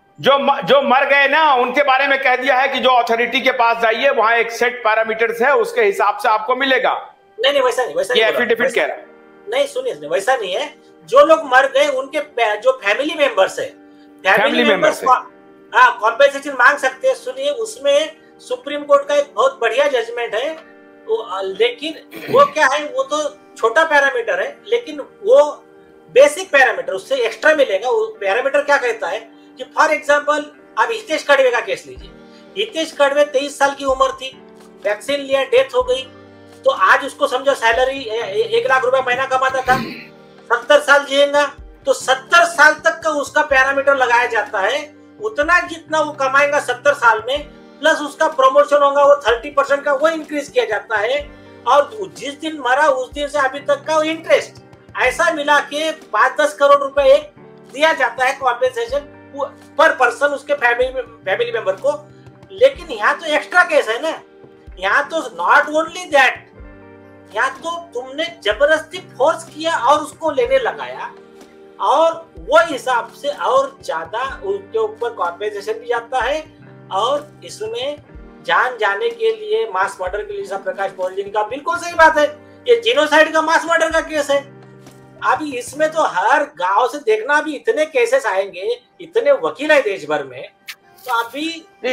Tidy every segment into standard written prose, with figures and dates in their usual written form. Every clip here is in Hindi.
जो मर गए ना उनके बारे में कह दिया है कि जो अथॉरिटी के पास जाइए, वहां एक सेट पैरामीटर्स है, उसके हिसाब से आपको मिलेगा। नहीं नहीं, वैसा नहीं, वैसा ये नहीं एफिडेविट कह रहा है। नहीं सुनिए, वैसा नहीं है। जो लोग मर गए उनके जो फैमिली मेंबर्स है, फैमिली मेंबर्स कॉम्पेंसेशन मांग सकते हैं। सुनिए, उसमें सुप्रीम कोर्ट का एक बहुत बढ़िया जजमेंट है। लेकिन वो क्या है, वो तो छोटा पैरामीटर है, लेकिन वो बेसिक पैरामीटर उससे एक्स्ट्रा मिलेगा। वो पैरामीटर क्या कहता है कि फॉर एग्जांपल आप हितेश कड़वे का केस लीजिए। हितेश कड़वे 23 साल की उम्र थी, वैक्सीन लिया, डेथ हो गई, तो आज उसको समझो सैलरी 1 लाख रुपए महीना कमाता था, 70 साल जिएगा तो 70 साल तक का उसका पैरामीटर लगाया जाता है। उतना जितना वो कमाएगा 70 साल में, प्लस उसका प्रमोशन होगा वो 30% का, वो इंक्रीज किया जाता है। और जिस दिन मरा उस दिन से अभी तक का इंटरेस्ट ऐसा मिला के 5-10 करोड़ रुपए एक दिया जाता है कॉम्पेंसेशन पर पर्सन, उसके फैमिली मेंबर को। लेकिन यहाँ तो एक्स्ट्रा केस है ना, यहाँ तो नॉट ओनली दैट, यहाँ तो तुमने जबरदस्ती फोर्स किया और उसको लेने लगाया, और वो हिसाब से और ज्यादा उनके ऊपर कॉम्पेंसेशन भी जाता है। और इसमें जान जाने के लिए मास मर्डर के लिए प्रकाश पॉलिटिन का बिल्कुल सही बात है, ये जीनोसाइड का मास मर्डर का केस है। अभी इसमें तो हर गांव से देखना, भी इतने केसेस आएंगे, इतने वकील है देश भर में, तो अभी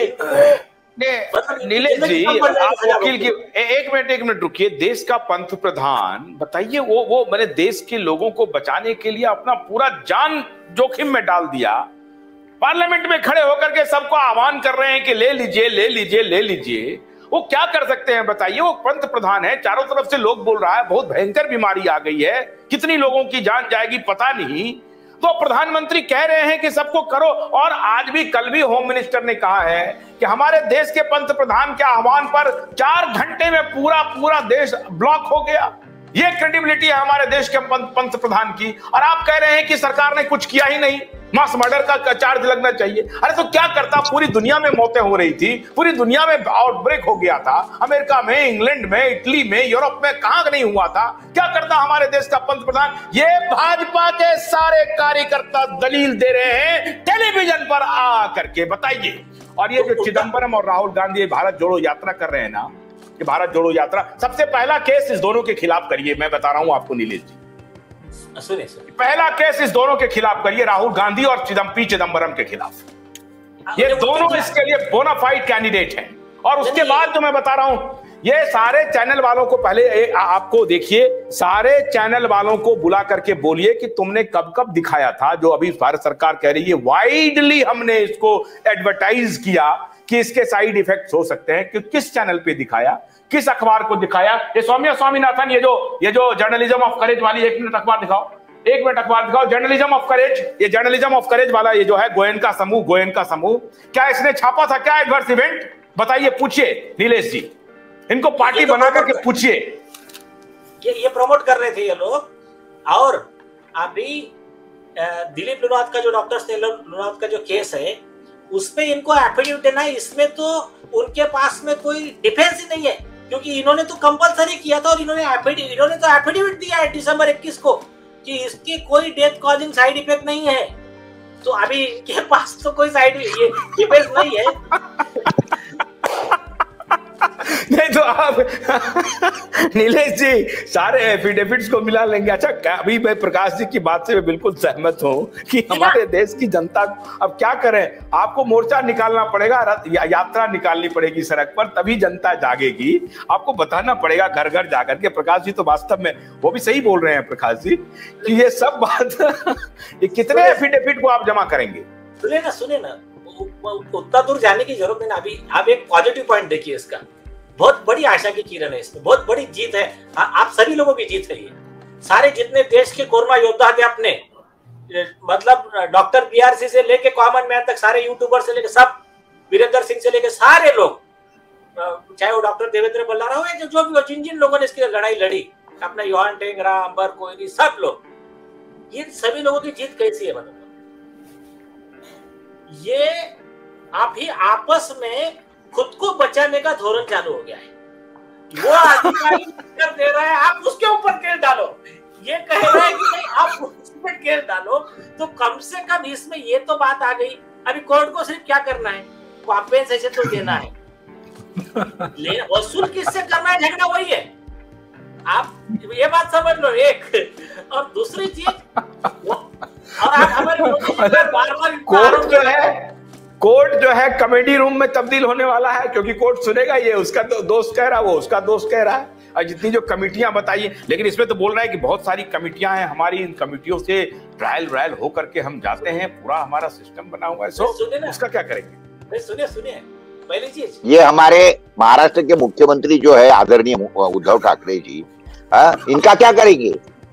नीलेश जी आप वकील की एक मिनट रुकिए। देश का पंत प्रधान बताइए, वो मैंने देश के लोगों को बचाने के लिए अपना पूरा जान जोखिम में डाल दिया, पार्लियामेंट में खड़े होकर के सबको आह्वान कर रहे हैं कि ले लीजिए ले लीजिए ले लीजिए। वो क्या कर सकते हैं बताइए? वो पंत प्रधान है, चारों तरफ से लोग बोल रहा है बहुत भयंकर बीमारी आ गई है, कितनी लोगों की जान जाएगी पता नहीं, तो प्रधानमंत्री कह रहे हैं कि सबको करो। और आज भी कल भी होम मिनिस्टर ने कहा है कि हमारे देश के पंत प्रधान के आह्वान पर 4 घंटे में पूरा देश ब्लॉक हो गया। ये क्रेडिबिलिटी है हमारे देश के पंत प्रधान की, और आप कह रहे हैं कि सरकार ने कुछ किया ही नहीं, मास मर्डर का चार्ज लगना चाहिए। अरे तो क्या करता? पूरी दुनिया में मौतें हो रही थी, पूरी दुनिया में आउटब्रेक हो गया था, अमेरिका में, इंग्लैंड में, इटली में, यूरोप में, कहां नहीं हुआ था? क्या करता हमारे देश का पंत प्रधान? ये भाजपा के सारे कार्यकर्ता दलील दे रहे हैं टेलीविजन पर आ करके, बताइए। और ये जो चिदम्बरम और राहुल गांधी भारत जोड़ो यात्रा कर रहे हैं ना, ये भारत जोड़ो यात्रा, सबसे पहला केस इस दोनों के खिलाफ करिए। मैं बता रहा हूं आपको नीलेश जी, सुनिए, पहला केस इस दोनों के खिलाफ करिए, राहुल गांधी और चिदम्बरम के खिलाफ। ये दोनों इसके लिए बोनाफाइड कैंडिडेट हैं। और उसके बाद जो मैं बता रहा हूं, ये सारे चैनल वालों को पहले आपको देखिए, सारे चैनल वालों को बुला करके बोलिए कि तुमने कब कब दिखाया था, जो अभी भारत सरकार कह रही है वाइडली हमने इसको एडवर्टाइज किया कि इसके साइड इफेक्ट्स हो सकते हैं, कि किस चैनल पे दिखाया, किस अखबार को दिखाया। ये सौम्या स्वामीनाथन, ये जो जर्नलिज्म ऑफ करेज वाली, 1 मिनट अखबार दिखाओ, 1 मिनट अखबार दिखाओ, जर्नलिज्म ऑफ करेज, ये जर्नलिज्म ऑफ करेज वाला ये जो है गोयनका समूह, क्या इसने छापा था क्या एडवर्स इवेंट? बताइए, पूछिए नीलेश जी, इनको पार्टी बना करके पूछिए। ये प्रमोट कर रहे थे ये लोग। और अभी दिलीप लुनाथ का, जो डॉक्टर लुनाथ का जो केस है, उसमें इनको एफिडेविट देना है। इसमें तो उनके पास में कोई डिफेंस ही नहीं है, क्योंकि इन्होंने तो कंपलसरी किया था, और इन्होंने तो एफिडेविट दिया है दिसंबर 21 को कि इसकी कोई डेथ कॉजिंग साइड इफेक्ट नहीं है। तो अभी इनके पास तो कोई साइड डिफेंस नहीं है। नहीं तो आप नीलेश जी सारे एफिडेविट्स को मिला लेंगे। अच्छा, अभी मैं प्रकाश जी की बात से मैं बिल्कुल सहमत हूं कि हमारे देश की जनता, अब क्या करें, आपको मोर्चा निकालना पड़ेगा, यात्रा निकालनी पड़ेगी सड़क पर, तभी जनता जागेगी। आपको बताना पड़ेगा घर घर जाकर के। प्रकाश जी तो वास्तव में वो भी सही बोल रहे हैं प्रकाश जी, कि ये सब बात ये कितने एफिडेविट को आप जमा करेंगे? सुने ना, उतना दूर जाने की जरूरत नहीं ना। अभी आप एक पॉजिटिव पॉइंट देखिए, इसका बहुत बड़ी आशा की किरण है, इसमें बहुत बड़ी जीत है। आप सभी लोगों की जीत है ये। सारे जितने देश के कोरोना योद्धा थे अपने, मतलब डॉक्टर पीआरसी से लेके कॉमन मैन तक, सारे यूट्यूबर से लेके सब, वीरेंद्र सिंह से लेके सारे लोग, चाहे वो डॉक्टर देवेंद्र बल्लारा हो या जो भी हो, जिन लोगों ने इसकी लड़ाई लड़ी, अपना योहान टेंगरा, अंबर कोहली, सब लोग, ये सभी लोगों की जीत कैसी है? मतलब ये आप ही आपस में खुद को बचाने का धोरण चालू हो गया है। वो अधिकारी कर दे रहा है, आप उसके ऊपर केस डालो, ये कह रहा है कि नहीं आप उसमें केस डालो, तो कम से कम इसमें ये तो बात आ गई। अभी कोर्ट को सिर्फ क्या करना है, कॉम्पेंसेशन तो देना है, वसूल किससे करना है, झगड़ा वही है। आप ये बात समझ लो एक। और दूसरी चीज, और आप हमारे बार कोर्ट जो है कॉमेडी रूम में तब्दील होने वाला है, क्योंकि कोर्ट सुनेगा ये उसका दोस्त कह रहा है, वो उसका दोस्त कह रहा है, और जितनी जो कमिटियां बताइए। लेकिन इसमें तो बोल रहा है कि बहुत सारी कमिटियां हैं हमारी, इन कमिटियों से ट्रायल हो करके हम जाते हैं, पूरा हमारा सिस्टम बना हुआ है। सो उसका क्या करेंगे? सुनिए पहली चीज, ये हमारे महाराष्ट्र के मुख्यमंत्री जो है आदरणीय उद्धव ठाकरे जी, इनका क्या करेंगे?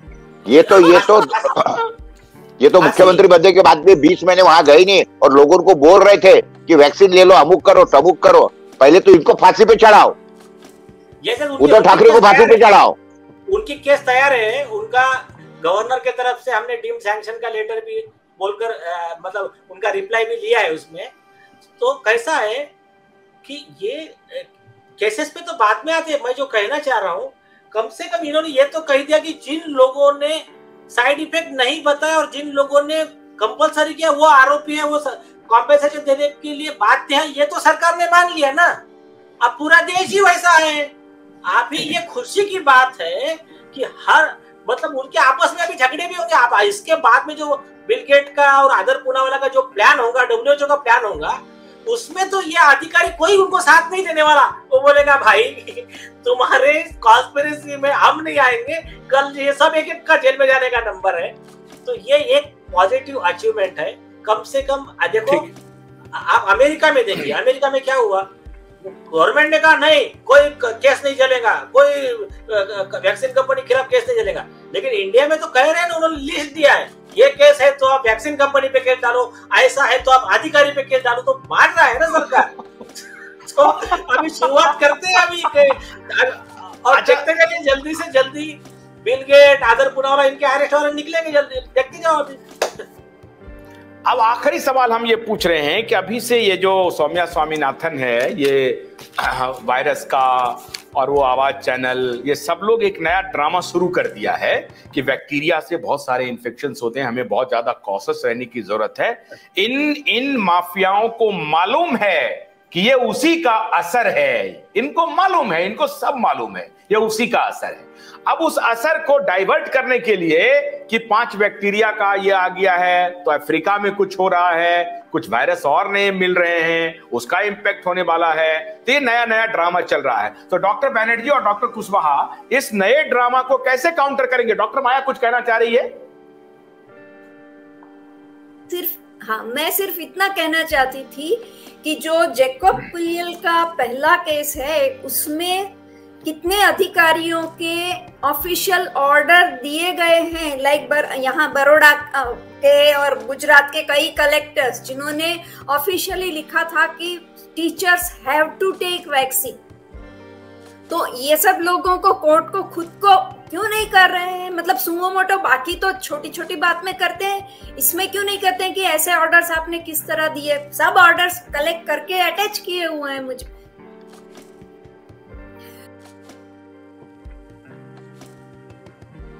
ये तो मुख्यमंत्री बनने के बाद भी 20 महीने वहां गए नहीं और लोगों को बोल रहे थे कि वैक्सीन ले लो, अमुक करो तमुक करो। पहले तो इनको फांसी पे चढ़ाओ, उद्धव ठाकरे को फांसी पे चढ़ाओ। उनकी केस तैयार है, उनका गवर्नर के तरफ से हमने डीम सैंक्शन का लेटर भी बोलकर मतलब उनका रिप्लाई भी लिया है उसमें। तो कैसा है कि ये केसेस पे तो बाद में आते हैं। मैं जो कहना चाह रहा हूँ, कम से कम इन्होंने ये तो कह दिया कि जिन लोगों ने साइड इफेक्ट नहीं बताया और जिन लोगों ने कंपलसरी किया वो आरोपी है, वो कॉम्पेंसेशन देने के लिए बाध्य है, ये तो सरकार ने मान लिया ना। अब पूरा देश ही वैसा है। आप ही ये खुशी की बात है कि हर मतलब उनके आपस में अभी झगड़े भी होंगे। आप इसके बाद में जो बिल गेट का और आदर पूनावाला का जो प्लान होगा, WHO का प्लान होगा, उसमें तो ये अधिकारी कोई उनको साथ नहीं देने वाला। वो बोलेगा भाई तुम्हारे कॉन्स्पिरेसी में हम नहीं आएंगे, कल ये सब एक एक का जेल में जाने का नंबर है। तो ये एक पॉजिटिव अचीवमेंट है। कम से कम देखो, आप अमेरिका में देखिए, अमेरिका में क्या हुआ, गवर्नमेंट ने कहा नहीं कोई केस नहीं चलेगा, कोई वैक्सीन कंपनी के खिलाफ केस नहीं चलेगा। लेकिन इंडिया में तो कह रहे हैं ना, उन्होंने लिस्ट दिया है, ये केस है तो आप वैक्सीन कंपनी पे केस डालो, ऐसा है तो आप अधिकारी पे केस डालो। तो मान रहा है ना सरकार। तो अभी शुरुआत करते हैं अभी और देखते जाइए जल्दी से जल्दी बिल गेट, आदर पूनावाला, इनके अरेस्ट वारंट निकलेंगे जल्दी, देखते जाओ अभी। अब आखिरी सवाल हम ये पूछ रहे हैं कि अभी से ये जो सौम्या स्वामीनाथन है, ये वायरस का और वो आवाज चैनल, ये सब लोग एक नया ड्रामा शुरू कर दिया है कि बैक्टीरिया से बहुत सारे इन्फेक्शंस होते हैं, हमें बहुत ज्यादा कॉशियस रहने की जरूरत है। इन माफियाओं को मालूम है कि ये उसी का असर है, इनको मालूम है, इनको सब मालूम है ये उसी का असर है। अब उस असर को डाइवर्ट करने के लिए कि 5 बैक्टीरिया का ये आ गया है, तो अफ्रीका में कुछ हो रहा है, कुछ वायरस और नए मिल रहे हैं, उसका इंपैक्ट होने वाला है, तो ये नया नया ड्रामा चल रहा है। तो डॉक्टर बैनर्जी और डॉक्टर कुशवाहा इस नए ड्रामा को कैसे काउंटर करेंगे? डॉक्टर माया कुछ कहना चाह रही है? मैं सिर्फ इतना कहना चाहती थी कि जो जैकब पुलियल का पहला केस है, उसमें कितने अधिकारियों के ऑफिशियल ऑर्डर दिए गए हैं, लाइक यहाँ बड़ौदा के और गुजरात के कई कलेक्टर्स जिन्होंने ऑफिशियली लिखा था कि teachers have to take vaccine. तो ये सब लोगों को कोर्ट को खुद को क्यों नहीं कर रहे हैं? मतलब सुमो मोटो बाकी तो छोटी छोटी बात में करते हैं, इसमें क्यों नहीं करते हैं कि ऐसे ऑर्डर्स आपने किस तरह दिए? सब ऑर्डर्स कलेक्ट करके अटैच किए हुए हैं मुझ